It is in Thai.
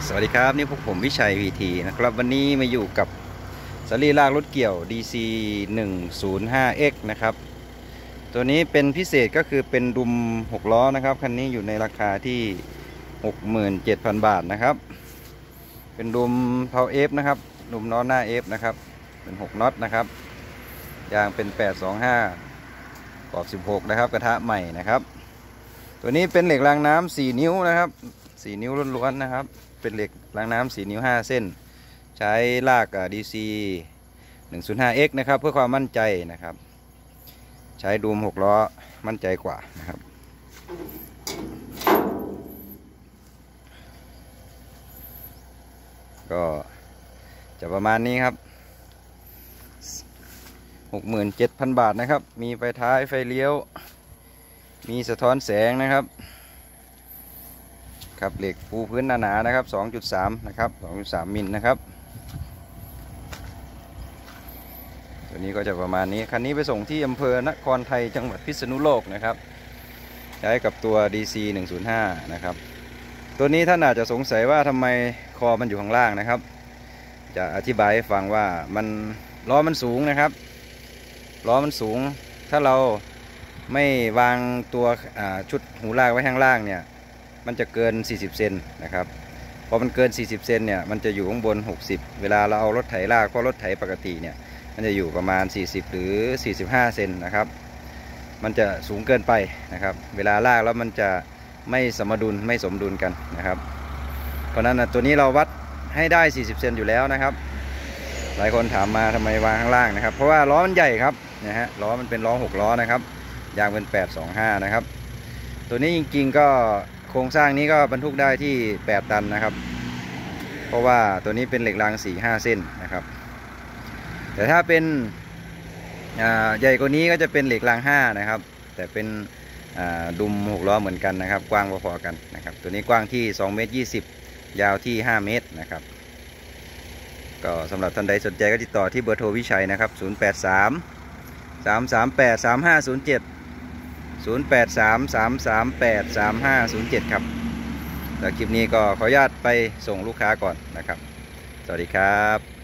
สวัสดีครับนี่พวกผมวิชัยวีทีนะครับวันนี้มาอยู่กับสลีลากรถเกี่ยว DC 105X นะครับตัวนี้เป็นพิเศษก็คือเป็นดุม6ล้อนะครับคันนี้อยู่ในราคาที่ 67,000 บาทนะครับเป็นดุมเพา F นะครับดุมล้อหน้า F นะครับเป็น6น็อตนะครับยางเป็น825 ขอบ16นะครับกระทะใหม่นะครับตัวนี้เป็นเหล็กรางน้ำ4นิ้วนะครับ4นิ้วล้วนๆนะครับเป็นเหล็กรางน้ำ4นิ้ว5เส้นใช้ลาก DC 105X นะครับเพื่อความมั่นใจนะครับใช้ดูม6ล้อมั่นใจกว่านะครับก็จะประมาณนี้ครับ 67,000 บาทนะครับมีไฟท้ายไฟเลี้ยวมีสะท้อนแสงนะครับครับเหล็กปูพื้นหนาๆนะครับ 2.3 นะครับ 2.3 มิลนะครับตัวนี้ก็จะประมาณนี้คันนี้ไปส่งที่อำเภอนครไทยจังหวัดพิษณุโลกนะครับใช้กับตัว DC 105นะครับตัวนี้ท่านอาจจะสงสัยว่าทำไมคอมันอยู่ข้างล่างนะครับจะอธิบายให้ฟังว่ามันล้อมันสูงนะครับล้อมันสูงถ้าเราไม่วางตัวชุดหูลากไว้ข้างล่างเนี่ยมันจะเกิน40เซนนะครับพอมันเกิน40เซนเนี่ยมันจะอยู่ข้างบน60เวลาเราเอารถไถลากเพราะรถไถปกติเนี่ยมันจะอยู่ประมาณ40หรือ45เซนนะครับมันจะสูงเกินไปนะครับเวลาลากแล้วมันจะไม่สมดุลไม่สมดุลกันนะครับเพราะนั้นตัวนี้เราวัดให้ได้40เซนอยู่แล้วนะครับหลายคนถามมาทำไมวางข้างล่างนะครับเพราะว่าล้อมันใหญ่ครับนะฮะล้อมันเป็นล้อ6ล้อนะครับยางเป็น825นะครับตัวนี้จริงๆก็โครงสร้างนี้ก็บรรทุกได้ที่8ตันนะครับเพราะว่าตัวนี้เป็นเหล็กราง 4-5 เส้นนะครับแต่ถ้าเป็นใหญ่กว่านี้ก็จะเป็นเหล็กราง5นะครับแต่เป็นดุม6ล้อเหมือนกันนะครับกว้างพอๆกันนะครับตัวนี้กว้างที่2 เมตร 20ยาวที่5 เมตรนะครับก็สำหรับท่านใดสนใจก็ติดต่อที่เบอร์โทรวิชัยนะครับ0833383507 0833383507ครับแล้วคลิปนี้ก็ขออนุญาตไปส่งลูกค้าก่อนนะครับสวัสดีครับ